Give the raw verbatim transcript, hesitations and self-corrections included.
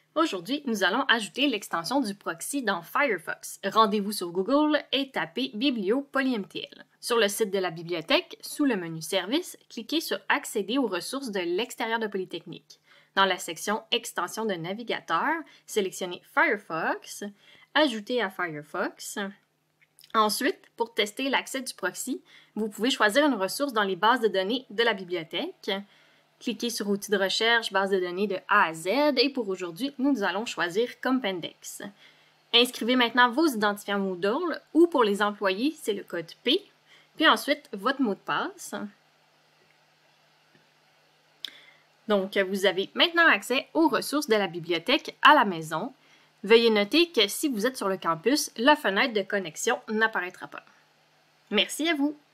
Aujourd'hui, nous allons ajouter l'extension du proxy dans Firefox. Rendez-vous sur Google et tapez biblio-polymtl. Sur le site de la bibliothèque, sous le menu Services, cliquez sur Accéder aux ressources de l'extérieur de Polytechnique. Dans la section Extension de navigateur, sélectionnez Firefox, Ajouter à Firefox. Ensuite, pour tester l'accès du proxy, vous pouvez choisir une ressource dans les bases de données de la bibliothèque. Cliquez sur Outils de recherche, base de données de A à Z et pour aujourd'hui, nous allons choisir Compendex. Inscrivez maintenant vos identifiants Moodle ou pour les employés, c'est le code P, puis ensuite votre mot de passe. Donc, vous avez maintenant accès aux ressources de la bibliothèque à la maison. Veuillez noter que si vous êtes sur le campus, la fenêtre de connexion n'apparaîtra pas. Merci à vous!